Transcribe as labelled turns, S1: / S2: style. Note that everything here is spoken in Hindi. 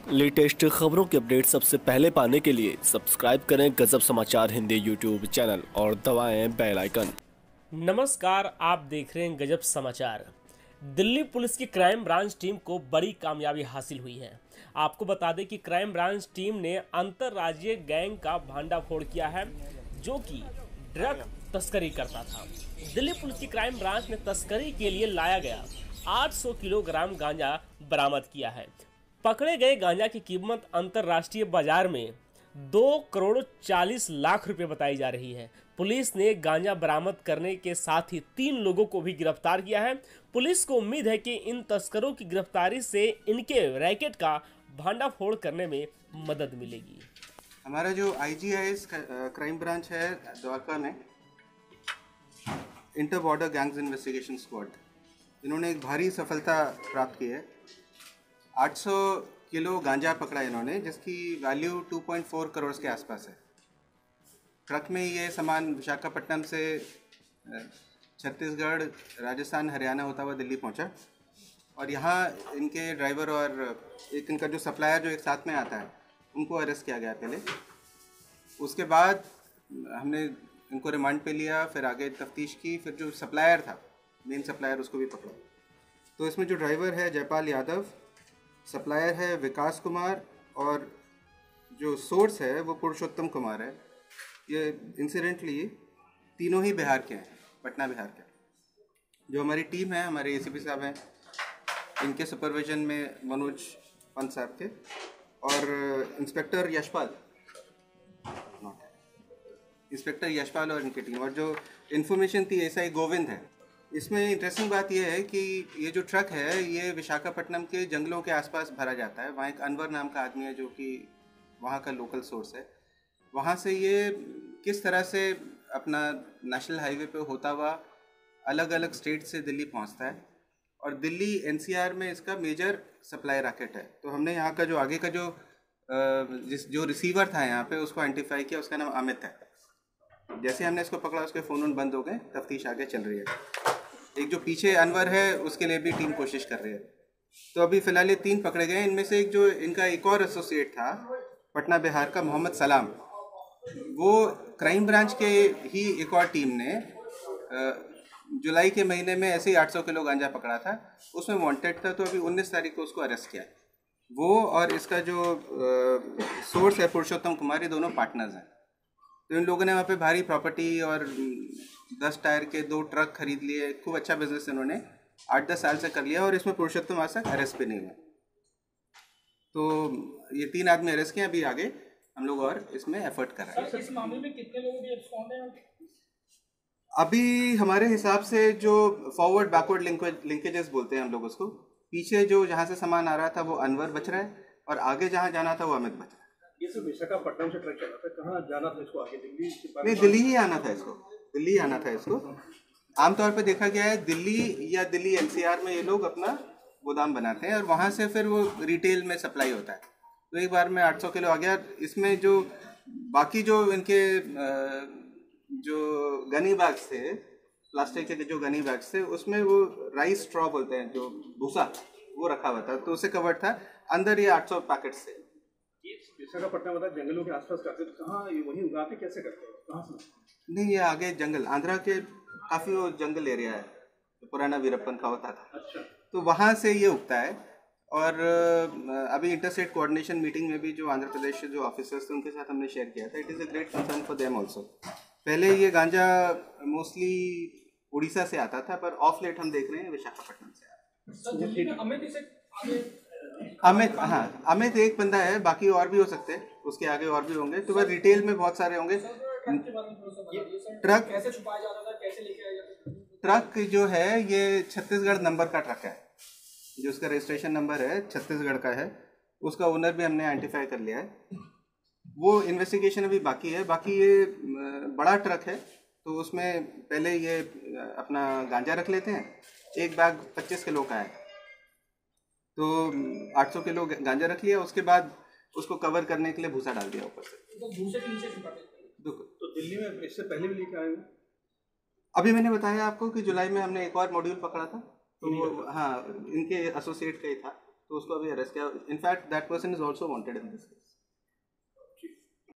S1: लेटेस्ट खबरों के अपडेट सबसे पहले पाने के लिए सब्सक्राइब करें गजब समाचार हिंदी यूट्यूब चैनल और दबाएं बेल आइकन।
S2: नमस्कार, आप देख रहे हैं गजब समाचार। दिल्ली पुलिस की क्राइम ब्रांच टीम को बड़ी कामयाबी हासिल हुई है। आपको बता दें कि क्राइम ब्रांच टीम ने अंतर्राज्यीय गैंग का भांडाफोड़ किया है जो कि ड्रग तस्करी करता था। दिल्ली पुलिस की क्राइम ब्रांच ने तस्करी के लिए लाया गया 800 किलोग्राम गांजा बरामद किया है। पकड़े गए गांजा की कीमत अंतर्राष्ट्रीय बाजार में 2 करोड़ 40 लाख रुपए बताई जा रही है। पुलिस ने गांजा बरामद करने के साथ ही 3 लोगों को भी गिरफ्तार किया है। पुलिस को उम्मीद है कि इन तस्करों की गिरफ्तारी से इनके रैकेट का भांडाफोड़ करने में मदद मिलेगी।
S3: हमारा जो IGIS क्राइम ब्रांच है द्वारका में, inter border gangs investigation squad, इन्होंने एक भारी सफलता प्राप्त की है। 800 किलो गांजा पकड़ा इन्होंने, जिसकी वैल्यू 2.4 करोड़ के आसपास है। ट्रक में ये सामान विशाखापट्टनम से छत्तीसगढ़, राजस्थान, हरियाणा होता हुआ दिल्ली पहुंचा और यहाँ इनके ड्राइवर और एक इनका जो सप्लायर जो एक साथ में आता है उनको अरेस्ट किया गया पहले। उसके बाद हमने इनको रिमांड पे लिया, फिर आगे तफ्तीश की, फिर जो सप्लायर था, मेन सप्लायर, उसको भी पकड़ा। तो इसमें जो ड्राइवर है जयपाल यादव, सप्लायर है विकास कुमार और जो सोर्स है वो पुरुषोत्तम कुमार है। ये इंसिडेंटली तीनों ही बिहार के हैं, पटना बिहार के। जो हमारी टीम है, हमारे ACP साहब हैं, इनके सुपरविजन में मनोज पंत साहब के और इंस्पेक्टर यशपाल और इनकी टीम, और जो इन्फॉर्मेशन थी SI गोविंद है। इसमें इंटरेस्टिंग बात यह है कि ये जो ट्रक है ये विशाखापट्टनम के जंगलों के आसपास भरा जाता है। वहाँ एक अनवर नाम का आदमी है जो कि वहाँ का लोकल सोर्स है। वहाँ से ये किस तरह से अपना नेशनल हाईवे पे होता हुआ अलग अलग स्टेट से दिल्ली पहुँचता है, और दिल्ली NCR में इसका मेजर सप्लाई रैकेट है। तो हमने यहाँ का जो आगे का जो रिसीवर था यहाँ पे, उसको आइडेंटिफाई किया। उसका नाम अमित है। जैसे हमने इसको पकड़ा, उसके फ़ोन बंद हो गए, तफ्तीश आगे चल रही है। एक जो पीछे अनवर है उसके लिए भी टीम कोशिश कर रही है। तो अभी फ़िलहाल ये 3 पकड़े गए। इनमें से एक जो इनका एक और एसोसिएट था पटना बिहार का, मोहम्मद सलाम, वो क्राइम ब्रांच के ही एक और टीम ने जुलाई के महीने में ऐसे ही 800 किलो गांजा पकड़ा था, उसमें वांटेड था। तो अभी 19 तारीख को उसको अरेस्ट किया। वो और इसका जो सोर्स है पुरुषोत्तम कुमार, ये दोनों पार्टनर्स हैं। तो इन लोगों ने वहाँ पे भारी प्रॉपर्टी और 10 टायर के 2 ट्रक खरीद लिए। खूब अच्छा बिजनेस इन्होंने 8-10 साल से कर लिया, और इसमें पुरुषोत्तम आज तक अरेस्ट भी नहीं हुआ। तो ये 3 आदमी अरेस्ट किए। अभी आगे हम लोग और इसमें एफर्ट कर रहे हैं।
S4: इस मामले में कितने लोग भी एब्सकॉन्ड हैं?
S3: अभी हमारे हिसाब से जो फॉरवर्ड बैकवर्ड लिंकेजेस बोलते हैं हम लोग उसको, पीछे जो जहाँ से सामान आ रहा था वो अनवर बच रहा है, और आगे जहाँ जाना था वो अमित बच रहा है।
S4: ये सब विशाखापट्टनम से ट्रक चला था, कहाँ जाना था इसको? आगे दिल्ली?
S3: नहीं, दिल्ली ही आना था इसको, दिल्ली आना था इसको। आमतौर पे देखा गया है दिल्ली या दिल्ली NCR में ये लोग अपना गोदाम बनाते हैं और वहाँ से फिर वो रिटेल में सप्लाई होता है। तो एक बार में 800 किलो आ गया। इसमें जो बाकी जो इनके जो गनी बैग्स थे, प्लास्टिक के जो गनी बैग्स थे, उसमें वो राइस स्ट्रॉ बोलते हैं, जो भूसा, वो रखा हुआ था। तो उससे कवर्ड था। अंदर ये 800 पैकेट्स थे।
S4: विशाखापट्टनम मतलब जंगलों के आसपास करते थे, कहाँ ये वहीं उगाते, कैसे करते हैं, कहाँ से?
S3: नहीं, ये आगे जंगल, आंध्रा के काफ़ी वो जंगल एरिया है, तो पुराना वीरप्पन का होता था।
S4: अच्छा।
S3: तो वहाँ से ये उगता है। और अभी इंटरस्टेट कोऑर्डिनेशन मीटिंग में भी जो आंध्र प्रदेश के जो ऑफिसर्स थे उनके साथ हमने शेयर किया था। It is a great concern for them also. पहले ये गांजा मोस्टली उड़ीसा से आता था, पर ऑफ लेट हम देख रहे हैं विशाखापट्टनम से अमित एक बंदा है, बाकी और भी हो सकते हैं, उसके आगे और भी होंगे। तो वह रिटेल में बहुत सारे होंगे। ट्रक
S4: कैसे छुपाया जाता था, कैसे लेके आया जाता था?
S3: ट्रक जो है ये छत्तीसगढ़ नंबर का ट्रक है, जो उसका रजिस्ट्रेशन नंबर है छत्तीसगढ़ का है। उसका ओनर भी हमने आइडेंटिफाई कर लिया है। वो इन्वेस्टिगेशन अभी बाकी है। बाकी ये बड़ा ट्रक है, तो उसमें पहले ये अपना गांजा रख लेते हैं। एक बैग 25 किलो का है, तो 800 किलो गांजा रख लिया। उसके बाद उसको कवर करने के लिए भूसा डाल दिया ऊपर से।
S4: तो भूसे के नीचे छुपा देते हैं। तो दिल्ली में इससे पहले भी लेके आए हैं?
S3: अभी मैंने बताया आपको कि जुलाई में हमने एक और मॉड्यूल पकड़ा था। तो हाँ, इनके एसोसिएट का ही था। तो उसको अभी अरेस्ट किया. In fact that person is also wanted in this case.